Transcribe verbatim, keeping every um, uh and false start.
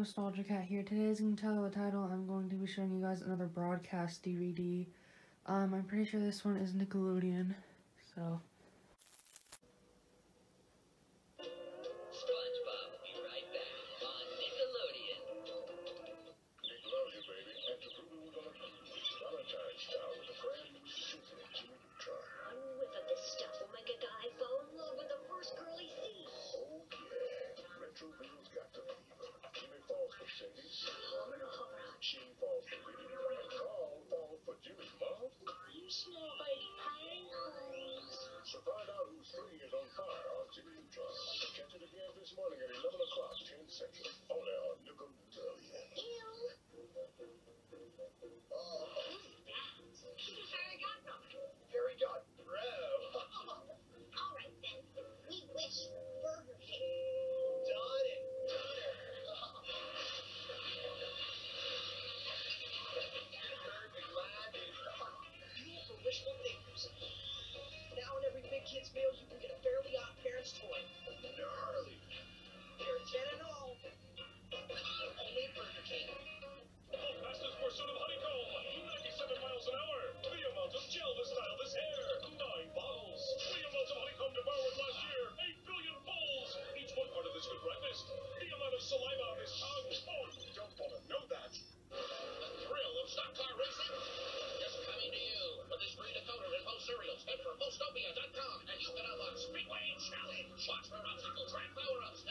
Nostalgia Cat here. Today, as you can tell by the title, I'm going to be showing you guys another broadcast D V D. Um, I'm pretty sure this one is Nickelodeon, so... SpongeBob will be right back on Nickelodeon. Nickelodeon, baby. And to prove we're gonna cruise Valentine's style with a brand new symphony Jimmy Neutron. One whiff of this stuff will make a guy fall in love with the first girl he sees. Oh, yeah. Metro Bill's got the fever. Jimmy falls for Cindy. Hover to hover. She falls for Diddy. And Carl falls for Jimmy's mom. You smell like pineapples. So find out whose string is on fire on Jimmy Neutron. Catch it again this morning at eleven o'clock, ten Central. Only on Nickelodeon. Ew. Oh, He's fairy godmother. Harry got bro. All right then. We wish Burger King. Done it. Done it. Fuel for wishful thinkers. Now in every Big Kids meal, you can get a Fairly Odd Parents toy. Gnarly. They're ten and all. Only at Burger King. Fastest pursuit of honeycomb, ninety-seven miles an hour. The amount of gel to style this hair, nine bottles. The amount of honeycomb devoured last year, eight billion bowls. Each one part of this good breakfast. The amount of saliva on this tongue, oh, you don't want to know that. The thrill of stock car racing is coming to you with this free decoder and most cereals. Head for Mostopia dot com and you can unlock Speedway Challenge. Watch for obstacle track power-ups,